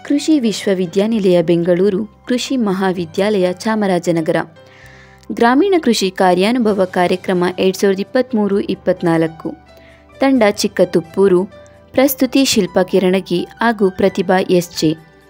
ಕೃಷಿ ವಿಶ್ವವಿದ್ಯಾನಿಲಯ ಬೆಂಗಳೂರು, ಕೃಷಿ ಮಹಾವಿದ್ಯಾಲಯ ಚಾಮರಾಜನಗರ. ಗ್ರಾಮೀಣ ಕೃಷಿ ಕಾರ್ಯಾನುಭವ ಕಾರ್ಯಕ್ರಮ 2023-24. ತಂಡ ಚಿಕ್ಕತುಪ್ಪೂರು. ಪ್ರಸ್ತುತಿ ಶಿಲ್ಪಾ ಕಿರಣಗಿ ಹಾಗೂ ಪ್ರತಿಭಾ ಎಸ್.ಜೆ.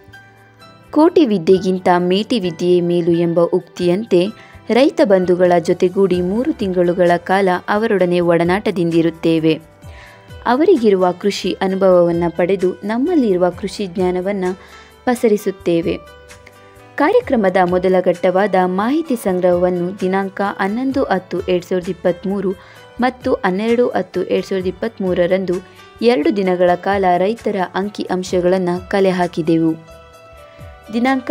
ಕೋಟಿ ವಿದ್ಯೆಗಿಂತ ಮೇಟಿ ವಿದ್ಯೆಯೇ ಮೇಲು ಎಂಬ ಉಕ್ತಿಯಂತೆ ರೈತ ಬಂಧುಗಳ ಜೊತೆಗೂಡಿ 3 ತಿಂಗಳುಗಳ ಕಾಲ ಅವರೊಡನೆ ಒಡನಾಟದಿಂದಿರುತ್ತೇವೆ. ಅವರಿಗಿರುವ ಕೃಷಿ ಅನುಭವವನ್ನು ಪಡೆದು ನಮ್ಮಲ್ಲಿರುವ ಕೃಷಿ ಜ್ಞಾನವನ್ನು ಪಸರಿಸುತ್ತೇವೆ. ಕಾರ್ಯಕ್ರಮದ ಮೊದಲ ಘಟ್ಟವಾದ ಮಾಹಿತಿ ಸಂಗ್ರಹವನ್ನು ದಿನಾಂಕ 11/10/2023 ಮತ್ತು 12/10/2023 2 ದಿನಗಳ ಕಾಲ ರೈತರ ಅಂಕಿ ಅಂಶಗಳನ್ನು ಕಲೆ ಹಾಕಿದೆವು. ದಿನಾಂಕ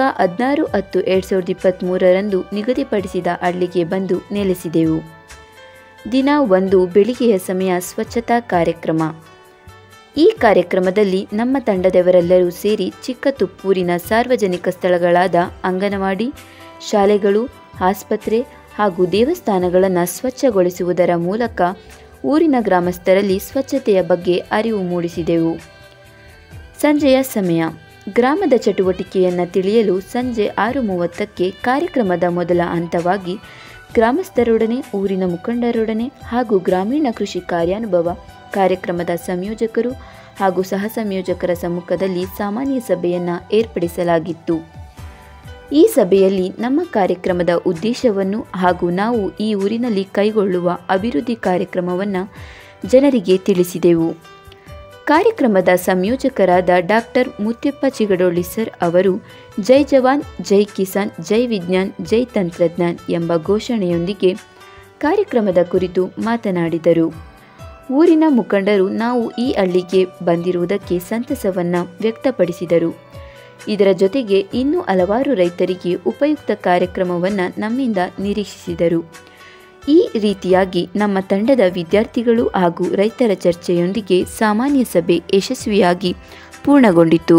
16/10/2023 ನಿಗದಿಪಡಿಸಿದ ಹಳ್ಳಿಗೆ ಬಂದು ನೆಲೆಸಿದೆವು. ದಿನ 1 ಬೆಳಿಗ್ಗೆಯ ಸಮಯ ಸ್ವಚ್ಛತಾ ಕಾರ್ಯಕ್ರಮ. ಈ ಕಾರ್ಯಕ್ರಮದಲ್ಲಿ ನಮ್ಮ ತಂಡದವರೆಲ್ಲರೂ ಸೇರಿ ಚಿಕ್ಕತುಪ್ಪೂರಿನ ಸಾರ್ವಜನಿಕ ಸ್ಥಳಗಳಾದ ಅಂಗನವಾಡಿ, ಶಾಲೆಗಳು, ಆಸ್ಪತ್ರೆ ಹಾಗೂ ದೇವಸ್ಥಾನಗಳನ್ನು ಸ್ವಚ್ಛಗೊಳಿಸುವುದರ ಮೂಲಕ ಊರಿನ ಗ್ರಾಮಸ್ಥರಲ್ಲಿ ಸ್ವಚ್ಛತೆಯ ಬಗ್ಗೆ ಅರಿವು ಮೂಡಿಸಿದೆವು. ಸಂಜೆಯ ಸಮಯ. ಗ್ರಾಮದ ಚಟುವಟಿಕೆಯನ್ನು ತಿಳಿಯಲು ಸಂಜೆ 6:30ಕ್ಕೆ ಕಾರ್ಯಕ್ರಮದ ಮೊದಲ ಹಂತವಾಗಿ ಗ್ರಾಮಸ್ಥರೊಡನೆ, ಊರಿನ ಮುಖಂಡರೊಡನೆ ಹಾಗೂ ಗ್ರಾಮೀಣ ಕೃಷಿ ಕಾರ್ಯಾನುಭವ ಕಾರ್ಯಕ್ರಮದ ಸಂಯೋಜಕರು ಹಾಗೂ ಸಹ ಸಂಯೋಜಕರ ಸಮ್ಮುಖದಲ್ಲಿ ಸಾಮಾನ್ಯ ಸಭೆಯನ್ನು ಏರ್ಪಡಿಸಲಾಗಿತ್ತು. ಈ ಸಭೆಯಲ್ಲಿ ನಮ್ಮ ಕಾರ್ಯಕ್ರಮದ ಉದ್ದೇಶವನ್ನು ಹಾಗೂ ನಾವು ಈ ಊರಿನಲ್ಲಿ ಕೈಗೊಳ್ಳುವ ಅಭಿವೃದ್ಧಿ ಕಾರ್ಯಕ್ರಮವನ್ನು ಜನರಿಗೆ ತಿಳಿಸಿದೆವು. ಕಾರ್ಯಕ್ರಮದ ಸಂಯೋಜಕರಾದ ಡಾಕ್ಟರ್ ಮುತ್ಯಪ್ಪ ಚಿಗಡೊಳ್ಳಿ ಸರ್ ಅವರು ಜೈ ಜವಾನ್, ಜೈ ಕಿಸಾನ್, ಜೈ ವಿಜ್ಞಾನ್, ಜೈ ತಂತ್ರಜ್ಞಾನ್ ಎಂಬ ಘೋಷಣೆಯೊಂದಿಗೆ ಕಾರ್ಯಕ್ರಮದ ಕುರಿತು ಮಾತನಾಡಿದರು. ಊರಿನ ಮುಖಂಡರು ನಾವು ಈ ಹಳ್ಳಿಗೆ ಬಂದಿರುವುದಕ್ಕೆ ಸಂತಸವನ್ನು ವ್ಯಕ್ತಪಡಿಸಿದರು. ಇದರ ಜೊತೆಗೆ ಇನ್ನೂ ಹಲವಾರು ರೈತರಿಗೆ ಉಪಯುಕ್ತ ಕಾರ್ಯಕ್ರಮವನ್ನು ನಮ್ಮಿಂದ ನಿರೀಕ್ಷಿಸಿದರು. ಈ ರೀತಿಯಾಗಿ ನಮ್ಮ ತಂಡದ ವಿದ್ಯಾರ್ಥಿಗಳು ಹಾಗೂ ರೈತರ ಚರ್ಚೆಯೊಂದಿಗೆ ಸಾಮಾನ್ಯ ಸಭೆ ಯಶಸ್ವಿಯಾಗಿ ಪೂರ್ಣಗೊಂಡಿತು.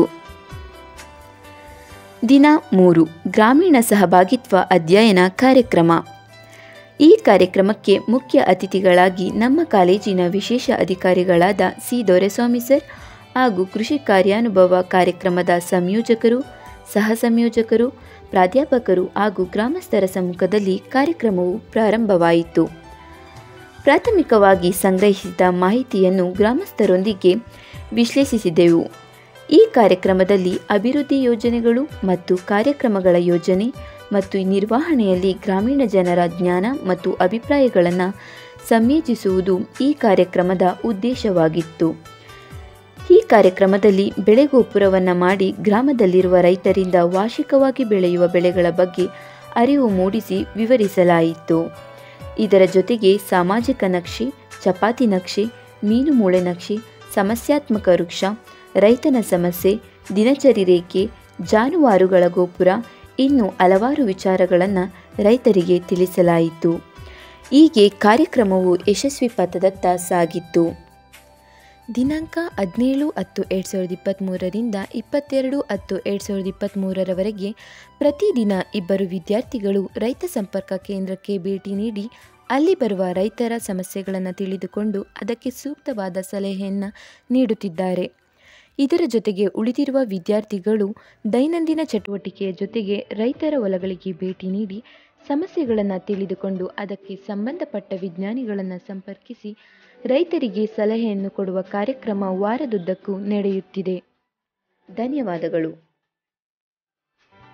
ದಿನ 3 ಗ್ರಾಮೀಣ ಸಹಭಾಗಿತ್ವ ಅಧ್ಯಯನ ಕಾರ್ಯಕ್ರಮ. ಈ ಕಾರ್ಯಕ್ರಮಕ್ಕೆ ಮುಖ್ಯ ಅತಿಥಿಗಳಾಗಿ ನಮ್ಮ ಕಾಲೇಜಿನ ವಿಶೇಷ ಅಧಿಕಾರಿಗಳಾದ ಸಿ. ದೊರೆಸ್ವಾಮಿ ಸರ್ ಹಾಗೂ ಕೃಷಿ ಕಾರ್ಯಾನುಭವ ಕಾರ್ಯಕ್ರಮದ ಸಂಯೋಜಕರು, ಸಹ ಸಂಯೋಜಕರು, ಪ್ರಾಧ್ಯಾಪಕರು ಹಾಗೂ ಗ್ರಾಮಸ್ಥರ ಸಮ್ಮುಖದಲ್ಲಿ ಕಾರ್ಯಕ್ರಮವು ಪ್ರಾರಂಭವಾಯಿತು. ಪ್ರಾಥಮಿಕವಾಗಿ ಸಂಗ್ರಹಿಸಿದ ಮಾಹಿತಿಯನ್ನು ಗ್ರಾಮಸ್ಥರೊಂದಿಗೆ ವಿಶ್ಲೇಷಿಸಿದೆವು. ಈ ಕಾರ್ಯಕ್ರಮದಲ್ಲಿ ಅಭಿವೃದ್ಧಿ ಯೋಜನೆಗಳು ಮತ್ತು ಕಾರ್ಯಕ್ರಮಗಳ ಯೋಜನೆ ಮತ್ತು ನಿರ್ವಹಣೆಯಲ್ಲಿ ಗ್ರಾಮೀಣ ಜನರ ಜ್ಞಾನ ಮತ್ತು ಅಭಿಪ್ರಾಯಗಳನ್ನು ಸಂಯೋಜಿಸುವುದು ಈ ಕಾರ್ಯಕ್ರಮದ ಉದ್ದೇಶವಾಗಿತ್ತು. ಈ ಕಾರ್ಯಕ್ರಮದಲ್ಲಿ ಬೆಳೆಗೋಪುರವನ್ನು ಮಾಡಿ ಗ್ರಾಮದಲ್ಲಿರುವ ರೈತರಿಂದ ವಾರ್ಷಿಕವಾಗಿ ಬೆಳೆಯುವ ಬೆಳೆಗಳ ಬಗ್ಗೆ ಅರಿವು ಮೂಡಿಸಿ ವಿವರಿಸಲಾಯಿತು. ಇದರ ಜೊತೆಗೆ ಸಾಮಾಜಿಕ ನಕ್ಷೆ, ಚಪಾತಿ ನಕ್ಷೆ, ಮೀನು ಮೂಳೆ ನಕ್ಷೆ, ಸಮಸ್ಯಾತ್ಮಕ ವೃಕ್ಷ, ರೈತನ ಸಮಸ್ಯೆ, ದಿನಚರಿ ರೇಖೆ, ಜಾನುವಾರುಗಳ ಗೋಪುರ ಇನ್ನೂ ಹಲವಾರು ವಿಚಾರಗಳನ್ನು ರೈತರಿಗೆ ತಿಳಿಸಲಾಯಿತು. ಹೀಗೆ ಕಾರ್ಯಕ್ರಮವು ಯಶಸ್ವಿ ಪಥದತ್ತ ಸಾಗಿತ್ತು. ದಿನಾಂಕ 17/10/2023 22/10/2023 ಪ್ರತಿದಿನ 2 ವಿದ್ಯಾರ್ಥಿಗಳು ರೈತ ಸಂಪರ್ಕ ಕೇಂದ್ರಕ್ಕೆ ಭೇಟಿ ನೀಡಿ ಅಲ್ಲಿ ಬರುವ ರೈತರ ಸಮಸ್ಯೆಗಳನ್ನು ತಿಳಿದುಕೊಂಡು ಅದಕ್ಕೆ ಸೂಕ್ತವಾದ ಸಲಹೆಯನ್ನು ನೀಡುತ್ತಿದ್ದಾರೆ. ಇದರ ಜೊತೆಗೆ ಉಳಿದಿರುವ ವಿದ್ಯಾರ್ಥಿಗಳು ದೈನಂದಿನ ಚಟುವಟಿಕೆಯ ಜೊತೆಗೆ ರೈತರ ಹೊಲಗಳಿಗೆ ಭೇಟಿ ನೀಡಿ ಸಮಸ್ಯೆಗಳನ್ನು ತಿಳಿದುಕೊಂಡು ಅದಕ್ಕೆ ಸಂಬಂಧಪಟ್ಟ ವಿಜ್ಞಾನಿಗಳನ್ನು ಸಂಪರ್ಕಿಸಿ ರೈತರಿಗೆ ಸಲಹೆಯನ್ನು ಕೊಡುವ ಕಾರ್ಯಕ್ರಮ ವಾರದುದ್ದಕ್ಕೂ ನಡೆಯುತ್ತಿದೆ. ಧನ್ಯವಾದಗಳು.